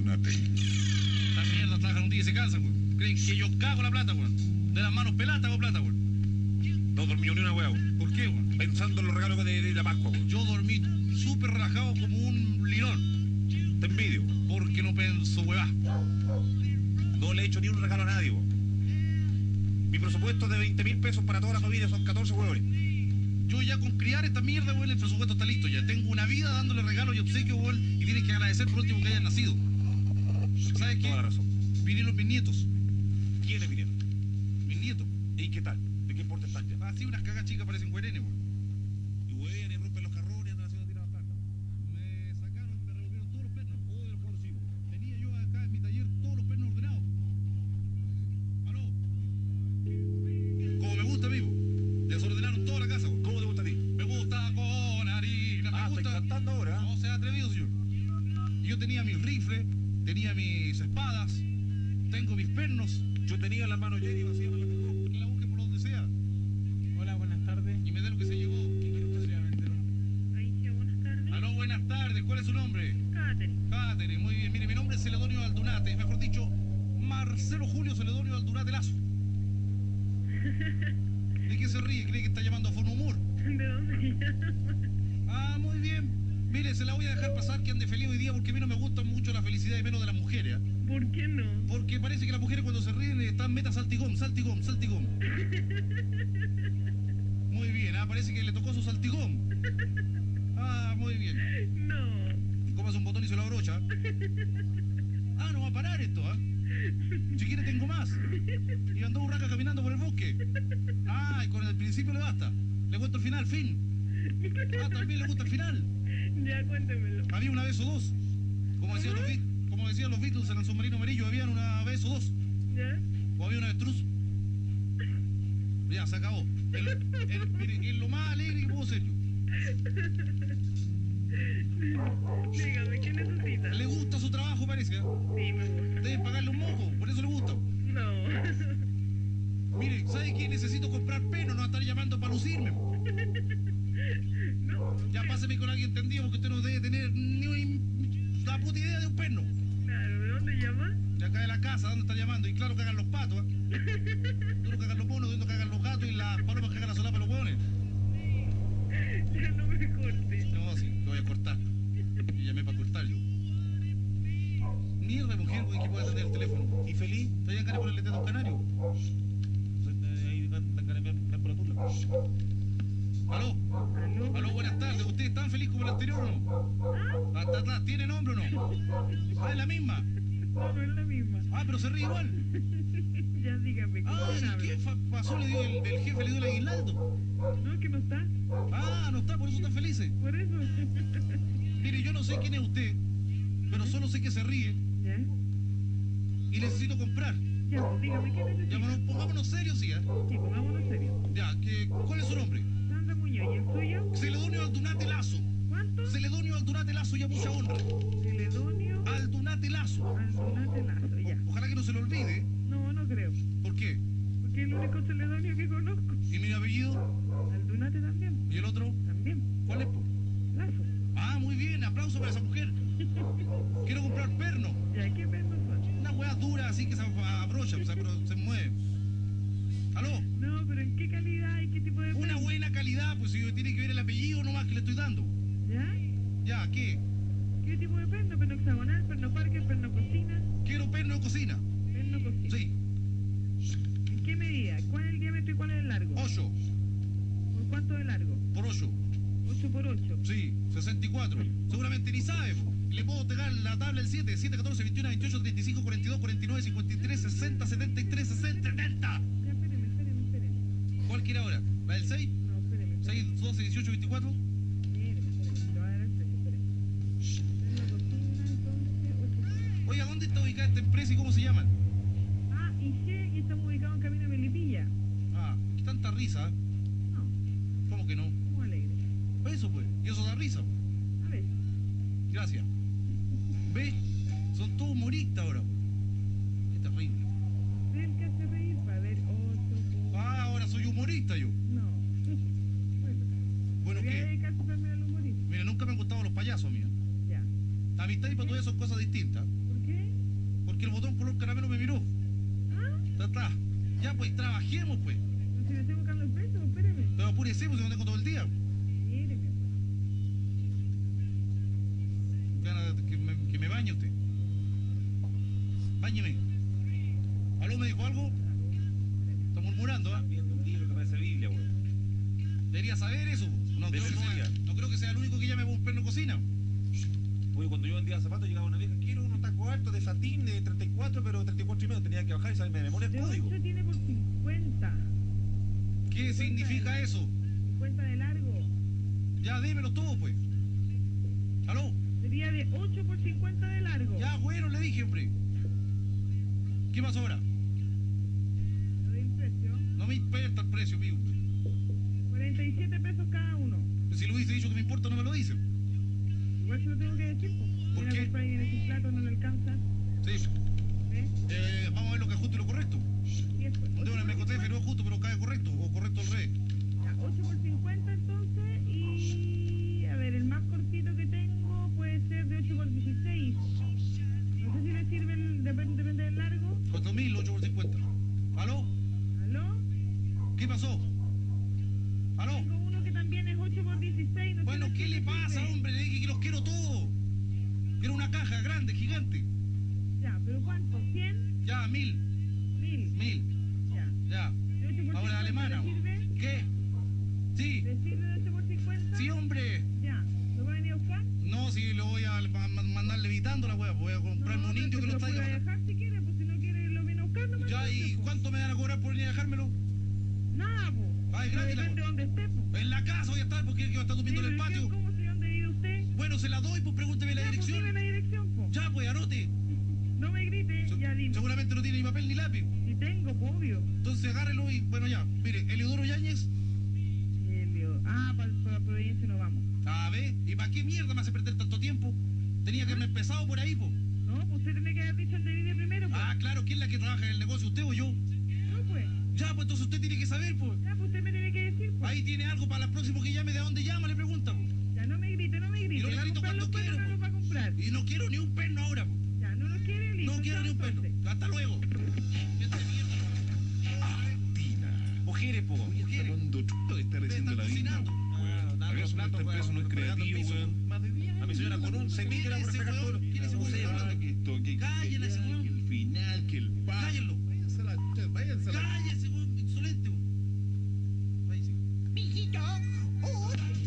Aldunate. Esta mierda trabajan un día y se cansan, weón. Creen que yo cago la plata, weón. De las manos peladas hago plata, weón. No dormí ni una hueá, weón. ¿Por qué, weón? Pensando en los regalos de la Pascua, weón. Yo dormí súper relajado como un lirón. Te envidio. Porque no pienso, huevá. No le he hecho ni un regalo a nadie, weón. Mi presupuesto de 20.000 pesos para toda la familia son 14 huevones. Yo ya con criar esta mierda, weón, el presupuesto está listo ya. Tengo una vida dándole regalos y obsequios, weón, y tienes que agradecer por último que hayan nacido. ¿Sabes qué? Toda la razón. Vinieron mis nietos. ¿Quiénes vinieron? Mis nietos. ¿Y qué tal? ¿De qué importe están ya? Así unas cagas chicas parecen güerenes, weón. Y huean y rompen los carrones, andan haciendo tiras plata. Me sacaron, me revolvieron todos los pernos. Todos los pernos, sí, weón. Tenía yo acá en mi taller todos los pernos ordenados. ¿Aló? Como me gusta, amigo. Desordenaron toda la casa, weón. ¿Cómo te gusta a ti? Me gusta con harina, me Estoy gusta. cantando ahora. No se ha atrevido, señor. Y yo tenía mis rifles, tenía mis espadas, tengo mis pernos. Yo tenía las manos llenas y vacías me las dejó. Que la busque por donde sea. Hola, buenas tardes. Y me dé lo que se llegó. ¿Qué quiere usted, señora Vendero? Ahí sí, buenas tardes. Aló, buenas tardes. ¿Cuál es su nombre? Catherine. Catherine, muy bien. Mire, mi nombre es Celedonio Aldunate. Mejor dicho, Marcelo Julio Celedonio Aldunate Lazo. ¿De qué se ríe? ¿Cree que está llamando a Fono Humor? ¿De dónde llama? Ah, muy bien. Mire, se la voy a dejar pasar que ande feliz hoy día porque a mí no me gusta mucho la felicidad y menos de las mujeres. ¿Eh? ¿Por qué no? Porque parece que las mujeres cuando se ríen están meta saltigón, saltigón, saltigón. Muy bien, parece que le tocó su saltigón. Ah, muy bien. No. Comas un botón y se lo abrocha. Ah, no va a parar esto, ¿ah? Si quiere tengo más. Y andó Urraca caminando por el bosque. Ah, y con el principio le basta. Le cuento el final, fin. Ah, también le gusta el final. Ya, cuéntemelo. Había una vez o dos. Como decían los Beatles en el submarino amarillo, habían una vez o dos. ¿Ya? O había una avestruz. Ya, se acabó. Mire, es lo más alegre que puedo ser yo. Dígame, ¿qué necesita? Le gusta su trabajo, parece. ¿Eh? Sí, me gusta. Deben pagarle un moco, por eso le gusta. No. Mire, ¿sabe qué? Necesito comprar peno, no estar llamando para lucirme. No. Ya páseme con alguien entendido porque usted no debe tener ni la puta idea de un perno. Claro, ¿de dónde llama? De acá de la casa, ¿dónde está llamando? Y claro, cagan los patos, ¿eh? Duro cagan los monos, duro cagan los gatos y las palomas cagan la solapa de los hueones. Ya no me corte. No, sí, te voy a cortar. Y llamé para cortar yo. Mierda, mujer, güey, que puede atender el teléfono. ¿Y feliz? ¿Te hayan ganas de ponerle teta a un canario? Ahí dan ganas de ver por la turla. ¿Aló? ¿Aló? Aló, buenas tardes. ¿Usted es tan feliz como el anterior o no? Hasta atrás, ¿tiene nombre o no? Ah, es la misma. No, no es la misma. Ah, pero se ríe igual. Ya dígame, ¿con Ah, quién ¿y hablo? qué pasó? Le dio el jefe, le dio el aguinaldo. No, que no está. Ah, no está, por eso están felices. Por eso. Mire, yo no sé quién es usted, pero solo sé que se ríe ¿Ya? y necesito comprar. Ya, pues, dígame, ¿qué necesita? Ya, pero pongámonos serios, sí, ¿eh? Sí, pongámonos serio. Ya, ¿cuál es su nombre? Sandra Muñoz, ¿y el suyo? Celedonio Aldunate Lazo. ¿Cuánto? Celedonio Aldunate Lazo, ya mucha honra. Celedonio Aldunate Lazo. Aldunate Lazo, ya. Ojalá que no se lo olvide. No, no creo. ¿Por qué? Porque es el único Celedonio que conozco. ¿Y mi apellido? Aldunate también. ¿Y el otro? También. ¿Cuál es? Po? Lazo. Ah, muy bien, aplauso para esa mujer. Quiero comprar perno. Ya, ¿qué pernos son? Una hueá dura así que se abrocha, o sea, pero se mueve. ¿Aló? No, pero ¿en qué calidad y qué tipo de Una perno? buena calidad, pues si tiene que ver el apellido nomás que le estoy dando. ¿Ya? Ya, ¿qué? ¿Qué tipo de perno? ¿Perno hexagonal? ¿Perno parque? ¿Perno cocina? Quiero perno de cocina. Perno cocina. Sí, ¿En qué medida? ¿Cuál es el diámetro y cuál es el largo? 8 ¿Por cuánto de largo? por 8. 8 por 8. Sí, 64. Seguramente ni sabe, po. Le puedo pegar la tabla del 7, 7, 14, 21, 28, 35, 42, 49, 53, 60, 73, 60, 70. Ya, espéreme. ¿Cuál quiere ahora? ¿La del 6? No, espéreme. 6, 12, 18, 24. Espéreme. Te voy a dar el precio, espéreme. Perno cocina, entonces, 8 por 8. Oiga, ¿dónde está ubicada esta empresa y cómo se llaman? Ah, IG, y estamos ubicados en Camino de Melipilla. Ah, qué tanta risa. No, ¿Cómo que no? como alegre. Eso pues, y eso da risa. A ver, Gracias. ¿Ves? Son todos humoristas ahora. Qué terrible. usted el que hace reír para ver 8 por... Ah, ahora soy humorista yo. No. Bueno, Bueno, voy a ¿qué? dedicarse también al humorismo. Mira, nunca me han gustado los payasos, mío. Ya. La amistad y patrulla son cosas distintas. ¿Por qué? porque el botón color caramelo me miró. ¿Ah? Está. Ya pues, trabajemos pues. Si le estoy buscando el peso, espéreme. Pero apúrese, pues, si no tengo todo el día. Espéreme. Gana que me bañe usted. Báñeme. ¿Aló, me dijo algo? Está murmurando, ¿ah? Viendo un libro que parece Biblia, weón. Debería saber eso. No De creo, memoria. no creo que sea el único que llame por un perno cocina. Oye, cuando yo vendía zapatos llegaba una vieja, quiero unos tacos altos de satín de 34, pero 34 y medio. Tenía que bajar y saberme de memoria el De código. 8 tiene por 50. ¿Qué significa eso? 50 de largo. Ya, démelo todo, pues. ¿Aló? Sería de 8 por 50 de largo. Ya, bueno, le dije, hombre. ¿Qué pasa ahora? No doy el precio. No me importa el precio, mío. 47 pesos cada uno. Si lo hubiese dicho que me importa, no me lo dice. Igual se lo tengo que decir. ¿Por Viene a qué? comprar y viene sin plato, no le alcanza. Sí. ¿Ves? Vamos a ver lo que es justo y lo correcto. Y después, No tengo en el mecotefe, no es justo, pero cae correcto. O correcto al revés. Ya, 8 por 50 entonces. Y a ver, el más cortito que tengo puede ser de 8 por 16. No sé si le sirve, depende del largo. 4.000, 8 por 50. ¿Aló? ¿Aló? ¿Qué pasó? ¿Aló? Tengo uno que también es 8 por 16. No sé Bueno, si ¿qué le pasa, sirve. hombre? Le dije que los quiero todos. Quiero una caja grande, gigante. Ya, pero ¿cuánto? ¿100? Ya, 1.000. 1000. 1.000. Ya. Ya. ¿De 8 por Ahora 50 alemana. le sirve? ¿Qué? Sí. ¿Le sirve de 8 por 50? Sí, hombre. Ya. ¿Lo va a venir a buscar? No, si lo voy a mandar levitando la weá. Voy a comprarme No, un pero indio que se lo lo puede traiga. dejar si quiere, pues si no quiere lo viene a buscar nomás. Ya, ¿y entonces, cuánto me van a cobrar por venir a dejármelo? pues. Nada, pues. Ay, Pero gratis la depende de weá. dónde esté, pues. En la casa voy a estar porque va a estar durmiendo en el patio. ¿Cómo sé dónde vive usted? Bueno, se la doy, pues pregúnteme la Ya, pues dime dirección. la dirección, pues. Ya, pues anote. No me grite, ya dime. Seguramente no tiene ni papel ni lápiz. Si tengo, pues, obvio. Entonces agárrelo y, bueno, ya. Mire, Eliodoro Yáñez. Para Providencia no vamos. A ver, ¿y para qué mierda me hace perder tanto tiempo? Tenía que haberme empezado por ahí, pues. No, pues usted tiene que haber dicho dónde vive primero, pues. Ah, claro, ¿quién es la que trabaja en el negocio, usted o yo? No, pues. Ya, pues entonces usted tiene que saber, pues. Ya, pues usted me tiene que decir, pues. Ahí tiene algo para el próximo que llame, ¿de dónde llama? Le pregunta, pues. Ya, no me grite, no me grite. Y no le ¿Va a grito comprar cuando los perros quiero, o no pues. los va a comprar? Y no quiero ni un perno ahora, pues. Ya, no los quiere, listo. No quiero ni un perno. entonces. Hasta luego. Vete de mierda. Tina. Mujeres, po. Oye, está hablando chulo, está recién de la vida. cocinando. ¿Acaso no esta empresa no es creativo, weón? Más de 10. A mi señora con 11 mil era por Ese sacar todo. weón, ¿quién es ese No weón? sé, weón. Que esto, que Callen a ese weón. que el final, que el pa. Cállenlo. Váyanse a la váyanse a la. Cállese, weón, insolente, weón. Ahí sí. Mijito,